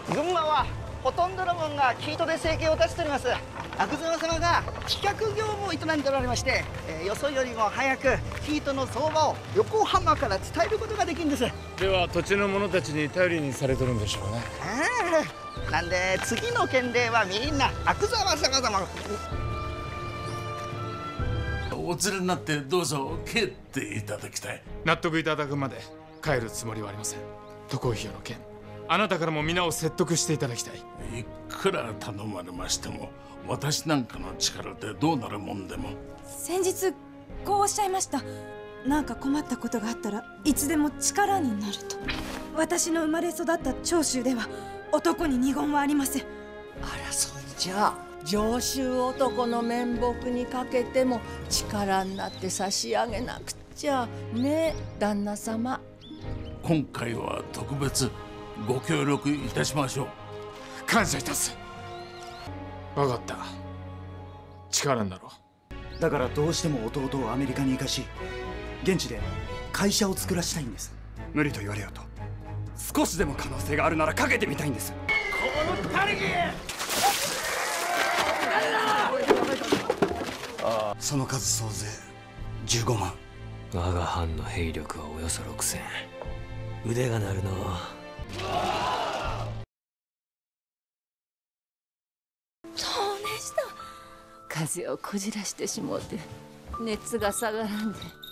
群馬はほとんどの者が生糸で生計を立てております。阿久津様が企画業務を営んでおられまして、よそよりも早く生糸の相場を横浜から伝えることができるんです。 では土地の者たちに頼りにされてるんでしょうね。 なんで次の県令はみんな阿久沢様がお連れになってどうぞ帰っていただきたい。 納得いただくまで帰るつもりはありません。渡航費用の件、あなたからも皆を説得していただきたい。 いくら頼まれましても私なんかの力でどうなるもんでも。 先日こうおっしゃいました。なんか困ったことがあったらいつでも力になると。私の生まれ育った長州では男に二言はありません。 あら、そんじゃ上州男の面目にかけても力になって差し上げなくちゃね、旦那様。 今回は特別ご協力いたしましょう。 感謝いたす。分かった、力になろう。だからどうしても弟をアメリカに行かし、現地で会社を作らしたいんです。無理と言われようと。少しでも可能性があるならかけてみたいんです。このたりぎその数総勢15万。 我が藩の兵力はおよそ6000。腕が鳴るの。 そうでした。風邪をこじらしてしもうて熱が下がらんで。